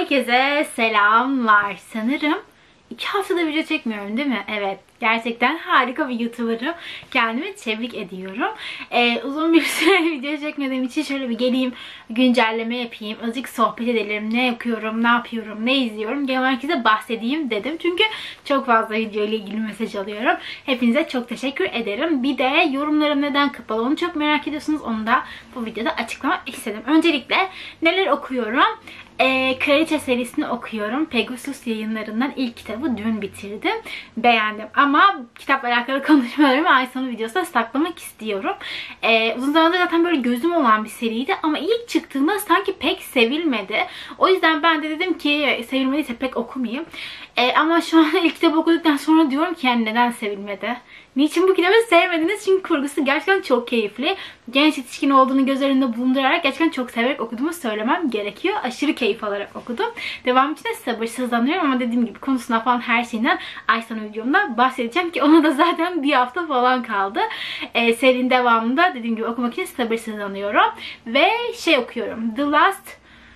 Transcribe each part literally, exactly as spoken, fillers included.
Herkese selamlar. Sanırım iki haftada video çekmiyorum değil mi? Evet. Gerçekten harika bir YouTuber'ım. Kendimi tebrik ediyorum. Ee, uzun bir süre video çekmediğim için şöyle bir geleyim, güncelleme yapayım. Azıcık sohbet edelim. Ne yapıyorum, ne yapıyorum, ne izliyorum. Genel olarak size bahsedeyim dedim. Çünkü çok fazla video ile ilgili mesaj alıyorum. Hepinize çok teşekkür ederim. Bir de yorumlarım neden kapalı onu çok merak ediyorsunuz. Onu da bu videoda açıklamak istedim. Öncelikle neler okuyorum? Ee, Kraliçe serisini okuyorum. Pegasus Yayınlarından ilk kitabı dün bitirdim. Beğendim. Ama kitapla alakalı konuşmalarımı ay sonu videosunda saklamak istiyorum. Ee, uzun zamandır zaten böyle gözüm olan bir seriydi. Ama ilk çıktığında sanki pek sevilmedi. O yüzden ben de dedim ki sevilmediyse pek okumayayım. Ee, ama şu an ilk kitabı okuduktan sonra diyorum ki yani neden sevilmedi? Niçin bu kitabı sevmediniz? Çünkü kurgusu gerçekten çok keyifli. Genç yetişkin olduğunu göz önünde bulundurarak gerçekten çok severek okuduğumu söylemem gerekiyor. Aşırı keyif alarak okudum. Devam için de sabırsızlanıyorum ama dediğim gibi konusuna falan her şeyinden ay sonu videomda bahsedeceğim ki ona da zaten bir hafta falan kaldı. Ee, serinin devamında dediğim gibi okumak için sabırsızlanıyorum. Ve şey okuyorum. The Last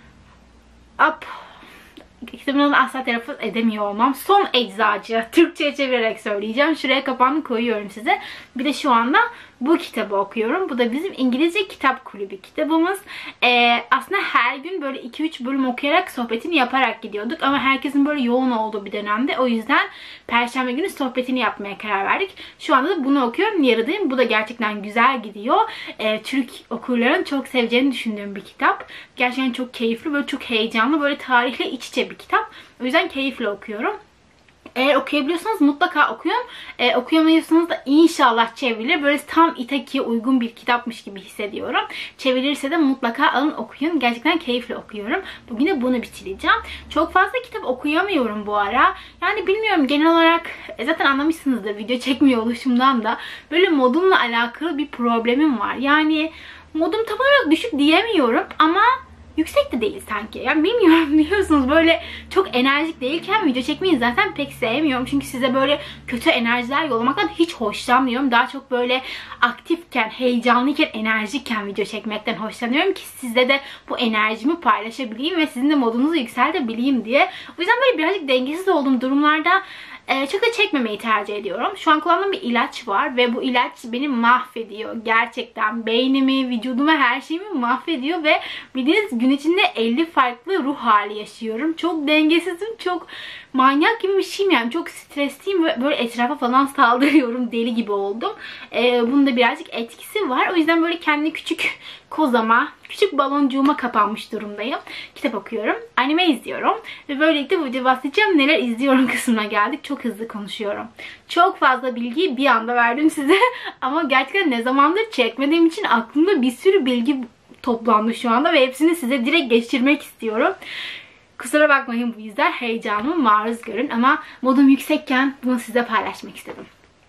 Up... Kitabın adını asla telaffuz edemiyor olmam. Son Eczacı. Türkçe'ye çevirerek söyleyeceğim. Şuraya kapağını koyuyorum size. Bir de şu anda bu kitabı okuyorum. Bu da bizim İngilizce Kitap Kulübü kitabımız. Ee, aslında her gün böyle iki üç bölüm okuyarak sohbetini yaparak gidiyorduk. Ama herkesin böyle yoğun olduğu bir dönemde. O yüzden Perşembe günü sohbetini yapmaya karar verdik. Şu anda da bunu okuyorum. Yarıdayım. Bu da gerçekten güzel gidiyor. Ee, Türk okurların çok seveceğini düşündüğüm bir kitap. Gerçekten çok keyifli. Böyle çok heyecanlı. Böyle tarihle iç içe bir kitap. O yüzden keyifle okuyorum. Eğer okuyabiliyorsanız mutlaka okuyun. Ee, okuyamıyorsanız da inşallah çevrilir. Böyle tam İtaki'ye uygun bir kitapmış gibi hissediyorum. Çevirirse de mutlaka alın okuyun. Gerçekten keyifle okuyorum. Bugün de bunu bitireceğim. Çok fazla kitap okuyamıyorum bu ara. Yani bilmiyorum, genel olarak zaten anlamışsınızdır video çekmiyor oluşumdan da. Böyle modumla alakalı bir problemim var. Yani modum tam olarak düşük diyemiyorum ama yüksek de değil sanki. Yani bilmiyorum, biliyorsunuz böyle çok enerjik değilken video çekmeyi zaten pek sevmiyorum. Çünkü size böyle kötü enerjiler yollamaktan hiç hoşlanmıyorum. Daha çok böyle aktifken, heyecanlıyken, enerjikken video çekmekten hoşlanıyorum ki sizde de bu enerjimi paylaşabileyim ve sizin de modunuzu yükseltebileyim diye. O yüzden böyle birazcık dengesiz olduğum durumlarda Ee, çok da çekmemeyi tercih ediyorum. Şu an kullandığım bir ilaç var ve bu ilaç beni mahvediyor. Gerçekten beynimi, vücudumu, her şeyimi mahvediyor ve bildiğiniz gün içinde elli farklı ruh hali yaşıyorum. Çok dengesizim, çok manyak gibi bir şeyim yani. Çok stresliyim ve böyle etrafa falan saldırıyorum. Deli gibi oldum. Ee, bunun da birazcık etkisi var. O yüzden böyle kendi küçük kozama, küçük baloncuğuma kapanmış durumdayım. Kitap okuyorum. Anime izliyorum. Ve böylelikle bu videoda bahsedeceğim. Neler izliyorum kısmına geldik. Çok hızlı konuşuyorum. Çok fazla bilgiyi bir anda verdim size. Ama gerçekten ne zamandır çekmediğim için aklımda bir sürü bilgi toplandı şu anda. Ve hepsini size direkt geçirmek istiyorum. Kusura bakmayın bu yüzden, heyecanıma maruz görün. Ama modum yüksekken bunu size paylaşmak istedim.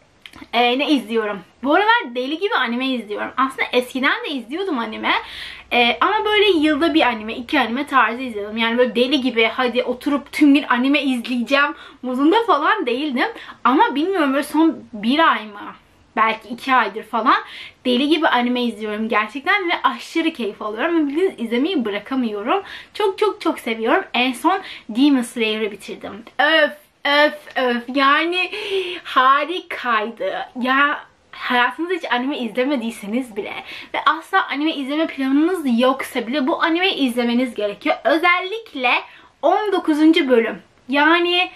Ee, ne izliyorum? Bu aralar deli gibi anime izliyorum. Aslında eskiden de izliyordum anime. Ee, ama böyle yılda bir anime, iki anime tarzı izliyordum. Yani böyle deli gibi hadi oturup tüm gün anime izleyeceğim modunda falan değildim. Ama bilmiyorum, böyle son bir ay mı? Belki iki aydır falan deli gibi anime izliyorum gerçekten ve aşırı keyif alıyorum. Ve bildiğiniz izlemeyi bırakamıyorum. Çok çok çok seviyorum. En son Demon Slayer'ı bitirdim. Öf! Öf öf, yani harikaydı. Ya hayatınızda hiç anime izlemediyseniz bile ve asla anime izleme planınız yoksa bile bu animeyi izlemeniz gerekiyor. Özellikle on dokuzuncu bölüm. Yani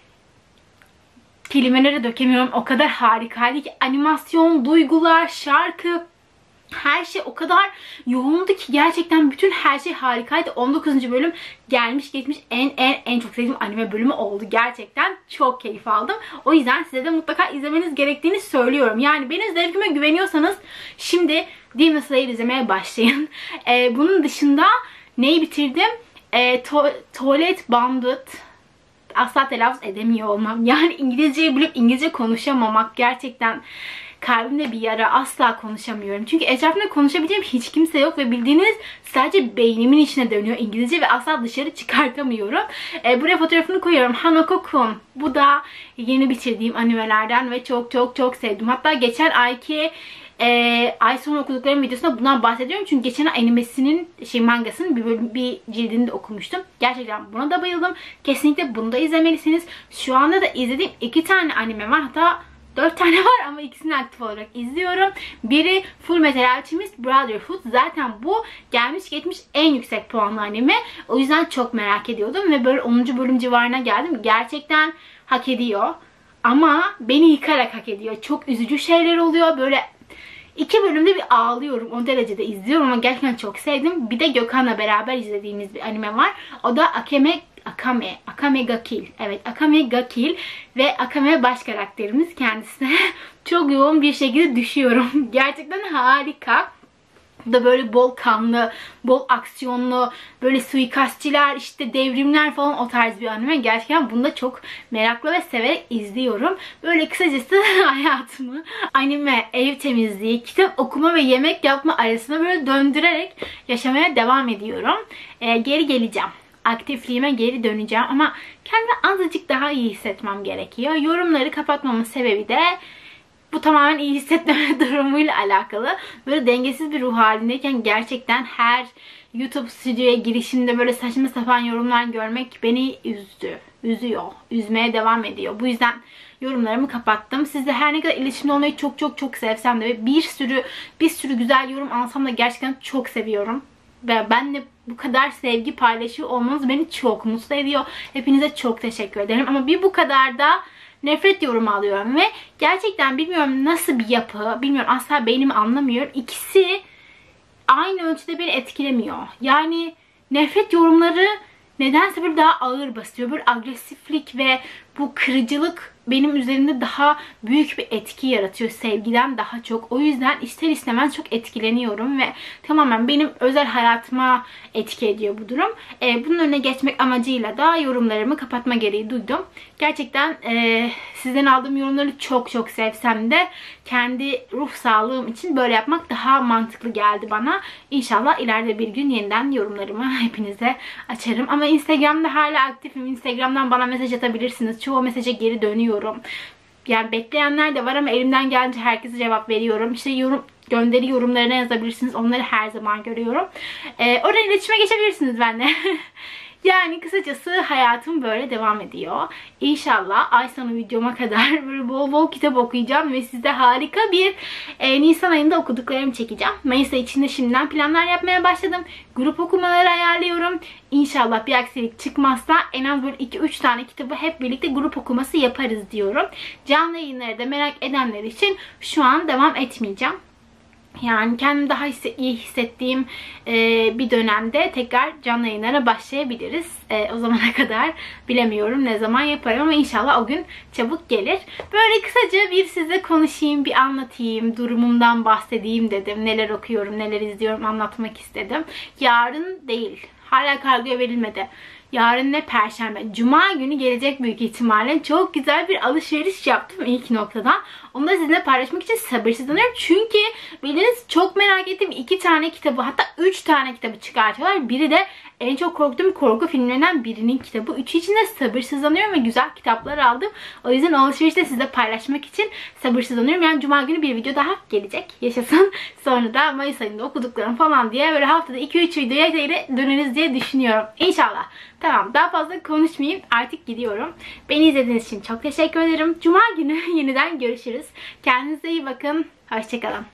kelimelere dökemiyorum, o kadar harikaydı ki animasyon, duygular, şarkı, her şey o kadar yoğundu ki gerçekten bütün her şey harikaydı. on dokuzuncu bölüm gelmiş geçmiş en en en çok sevdiğim anime bölümü oldu. Gerçekten çok keyif aldım. O yüzden size de mutlaka izlemeniz gerektiğini söylüyorum. Yani benim zevkime güveniyorsanız şimdi Demon Slayer izlemeye başlayın. Ee, bunun dışında neyi bitirdim? Ee, to Toilet Bandit. Asla telaffuz edemiyor olmam. Yani İngilizceyi bilip İngilizce konuşamamak gerçekten kalbimde bir yara. Asla konuşamıyorum. Çünkü etrafımda konuşabileceğim hiç kimse yok ve bildiğiniz sadece beynimin içine dönüyor İngilizce ve asla dışarı çıkartamıyorum. E, buraya fotoğrafını koyuyorum. Hanako-kun. Bu da yeni bitirdiğim animelerden ve çok çok çok sevdim. Hatta geçen ayki Ee, ay sonu okuduklarım videosunda bundan bahsediyorum. Çünkü geçen animesinin, şey mangasının bir, bölüm, bir cildini de okumuştum. Gerçekten buna da bayıldım. Kesinlikle bunu da izlemelisiniz. Şu anda da izlediğim iki tane anime var. Hatta dört tane var ama ikisini aktif olarak izliyorum. Biri Full Metal Alchemist Brotherhood. Zaten bu gelmiş geçmiş en yüksek puanlı anime. O yüzden çok merak ediyordum ve böyle onuncu bölüm civarına geldim. Gerçekten hak ediyor. Ama beni yıkarak hak ediyor. Çok üzücü şeyler oluyor. Böyle iki bölümde bir ağlıyorum. O derecede izliyorum ama gerçekten çok sevdim. Bir de Gökhan'la beraber izlediğimiz bir anime var. O da Akame Akame, Akame ga Kill. Evet, Akame ga Kill ve Akame baş karakterimiz, kendisine çok yoğun bir şekilde düşüyorum. Gerçekten harika. Bu da böyle bol kanlı, bol aksiyonlu, böyle suikastçiler, işte devrimler falan, o tarz bir anime. Gerçekten bunu da çok meraklı ve severek izliyorum. Böyle kısacası hayatımı anime, ev temizliği, kitap okuma ve yemek yapma arasında böyle döndürerek yaşamaya devam ediyorum. Ee, geri geleceğim. Aktifliğime geri döneceğim ama kendimi azıcık daha iyi hissetmem gerekiyor. Yorumları kapatmamın sebebi de bu tamamen iyi hissetmeme durumuyla alakalı. Böyle dengesiz bir ruh halindeyken gerçekten her YouTube stüdyoya girişimde böyle saçma sapan yorumlar görmek beni üzdü. Üzüyor. Üzmeye devam ediyor. Bu yüzden yorumlarımı kapattım. Sizle her ne kadar iletişimde olmayı çok çok çok sevsem de ve bir sürü bir sürü güzel yorum alsam da gerçekten çok seviyorum. Ve benle bu kadar sevgi paylaşıyor olmanız beni çok mutlu ediyor. Hepinize çok teşekkür ederim. Ama bir bu kadar da nefret yorumu alıyorum ve gerçekten bilmiyorum nasıl bir yapı, bilmiyorum, asla beynimi anlamıyorum. İkisi aynı ölçüde beni etkilemiyor. Yani nefret yorumları nedense böyle daha ağır basıyor. Böyle agresiflik ve bu kırıcılık benim üzerimde daha büyük bir etki yaratıyor, sevgiden daha çok. O yüzden ister istemez çok etkileniyorum ve tamamen benim özel hayatıma etki ediyor bu durum. Ee, bunun önüne geçmek amacıyla da yorumlarımı kapatma gereği duydum. Gerçekten e, sizden aldığım yorumları çok çok sevsem de kendi ruh sağlığım için böyle yapmak daha mantıklı geldi bana. İnşallah ileride bir gün yeniden yorumlarımı hepinize açarım. Ama Instagram'da hala aktifim. Instagram'dan bana mesaj atabilirsiniz. Çoğu mesaja geri dönüyorum. Yani bekleyenler de var ama elimden gelince herkese cevap veriyorum. İşte yorum, gönderi yorumlarına yazabilirsiniz. Onları her zaman görüyorum. Ee, oraya iletişime geçebilirsiniz benimle. Yani kısacası hayatım böyle devam ediyor. İnşallah ay sonu videoma kadar böyle bol bol kitap okuyacağım ve size harika bir e, Nisan ayında okuduklarımı çekeceğim. Mayıs ayı içinde şimdiden planlar yapmaya başladım. Grup okumaları ayarlıyorum. İnşallah bir aksilik çıkmazsa en az böyle iki üç tane kitabı hep birlikte grup okuması yaparız diyorum. Canlı yayınları da merak edenler için şu an devam etmeyeceğim. Yani kendimi daha iyi hissettiğim e, bir dönemde tekrar canlı yayınlara başlayabiliriz. E, o zamana kadar bilemiyorum ne zaman yaparım ama inşallah o gün çabuk gelir. Böyle kısaca bir size konuşayım, bir anlatayım, durumumdan bahsedeyim dedim. Neler okuyorum, neler izliyorum anlatmak istedim. Yarın değil, hala kargoya verilmedi. Yarın ne? Perşembe. Cuma günü gelecek büyük ihtimalle. Çok güzel bir alışveriş yaptım ilk noktadan. Onu da sizinle paylaşmak için sabırsızlanıyorum. Çünkü bildiğiniz çok merak ettiğim iki tane kitabı, hatta üç tane kitabı çıkartıyorlar. Biri de en çok korktuğum korku filmlerinden birinin kitabı. Üçü için de sabırsızlanıyorum ve güzel kitaplar aldım. O yüzden alışverişte size paylaşmak için sabırsızlanıyorum. Yani Cuma günü bir video daha gelecek. Yaşasın. Sonra da Mayıs ayında okuduklarım falan diye böyle haftada iki üç videoya döneriz diye düşünüyorum. İnşallah. Tamam, daha fazla konuşmayayım. Artık gidiyorum. Beni izlediğiniz için çok teşekkür ederim. Cuma günü yeniden görüşürüz. Kendinize iyi bakın. Hoşçakalın.